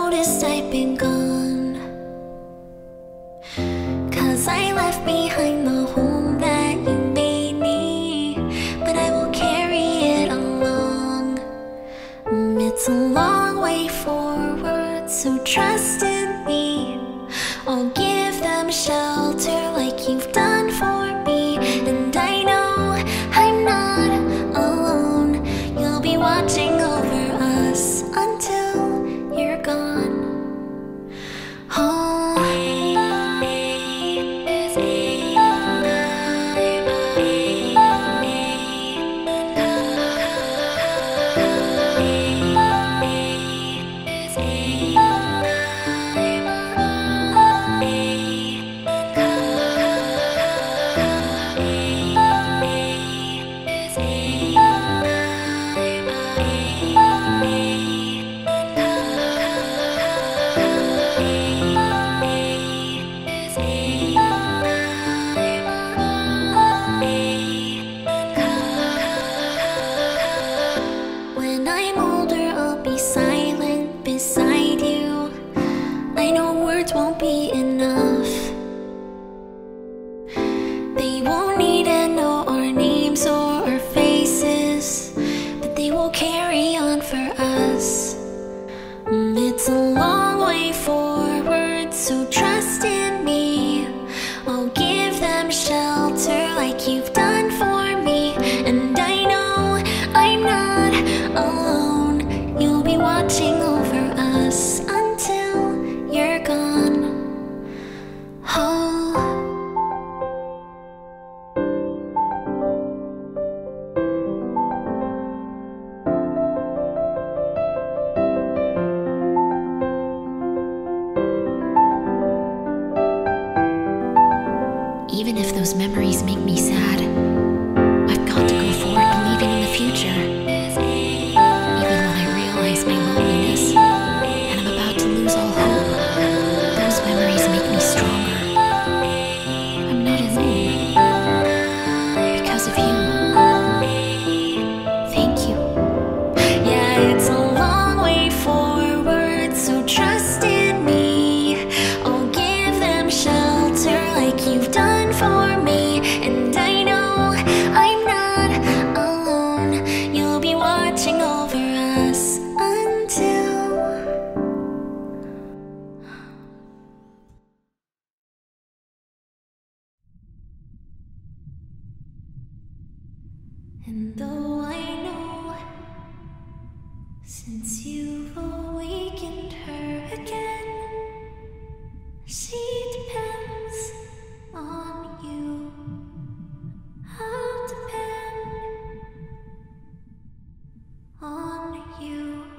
noticed I've been gone, 'cause I left behind the home that you made me, but I will carry it along. It's a long way forward, so trust in me. I'll give them shelter like you've done for me, and I know I'm not alone. You'll be watching over us until you're gone. Oh. When I'm older, I'll be silent beside you. I know words won't be enough. They won't need to know our names or our faces, but they will carry on for us. It's a long way forward, so trust in me. I'll give them shelter like you've done for me, and I know I'm not alone. You'll be watching over us until you're gone. Oh. Even if those memories make me sad, I've got to go forward believing in the future. Even when I realize my loneliness and I'm about to lose all hope, those memories make me stronger. I'm not alone because of you. Thank you. Yeah, it's a long way forward, so trust in me. I'll give them shelter like you've done for me, and I know I'm not alone. You'll be watching over us until and though I know since you've awakened her again, she depends on you. I'll depend on you.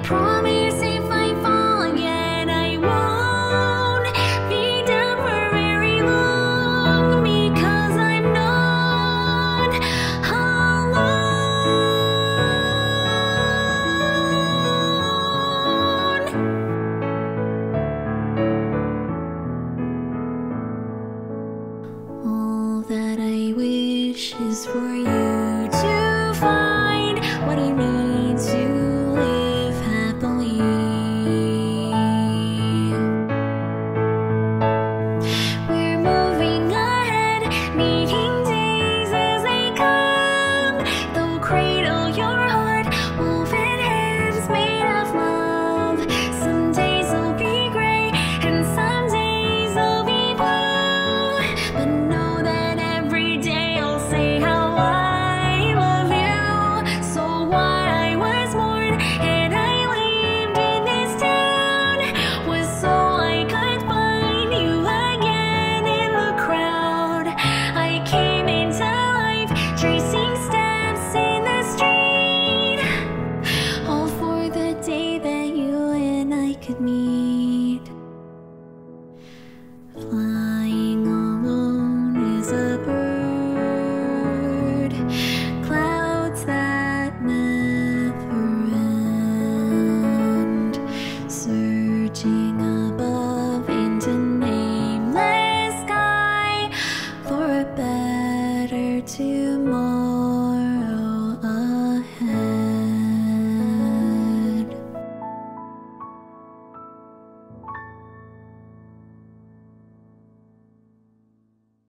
promise